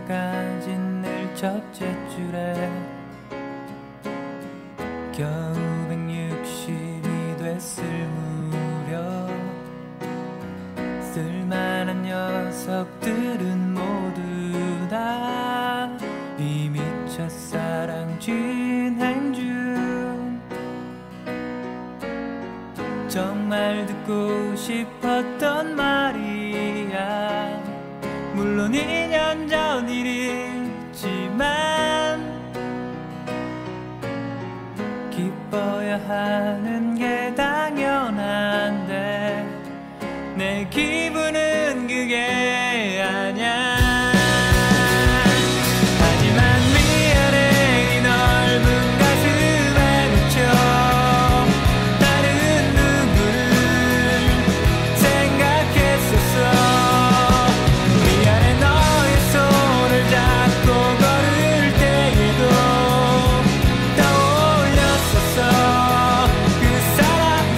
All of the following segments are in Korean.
때까진 늘 첫째 줄에 겨우 160이 됐을 무렵 쓸만한 녀석들은 모두 다 이미 첫사랑 진행 중. 정말 듣고 싶었던 말이야. 물론 2년 전 일이지만 기뻐야 하는 게 당연한데 내 기분은 그게 아냐. 하지만 미안해 이 넓은 가슴에 묻혀 다른 누구를 생각했었어. 미안해 너의 손을 잡고 걸을 때에도 떠올렸었어. 그 사람을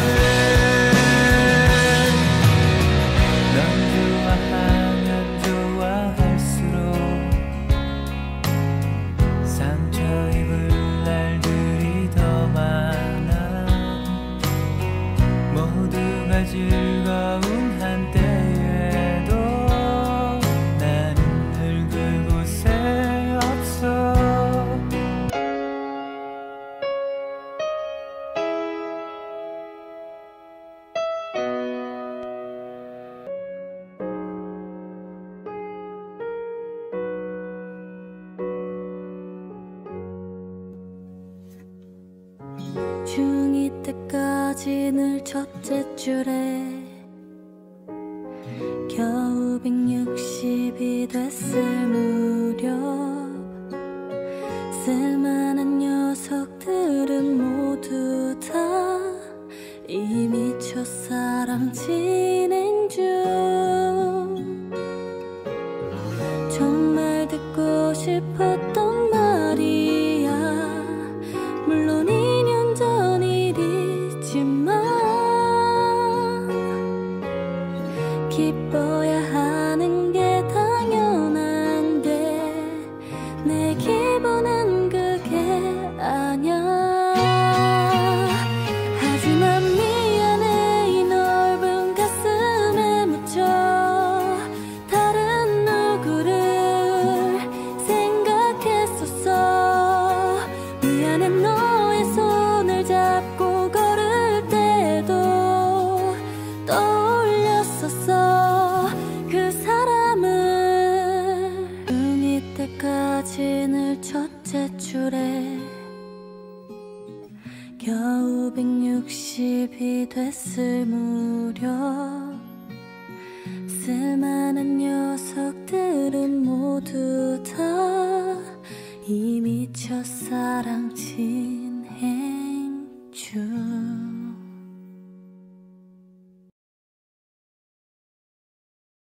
넌 좋아하면 좋아할수록 상처 입을 날들이 더 많아. 모두가 즐거운 한때에도 나는 늘 그곳에 없어. 중2 때까지 늘 첫째 줄에 겨우 160이 됐을 무렵 쓸만한 녀석들은 모두 다 이미 첫사랑 진행 중. 정말 듣고 싶었던 말이야. 물론 2년 전 일이지만 기뻐야 하는 게 당연한데 내 기분은 그게 아냐. 하지만 미안해 이 넓은 가슴에 묻혀 다른 누구를 생각했었어. 미안해 너의 손을 잡고 걸을 때도 떠올렸었어. 그 사람을 중2 때까지 늘 첫째 줄에 겨우 160이 됐을 무렵 쓸만한 녀석들은 모두 다 이미 첫사랑 친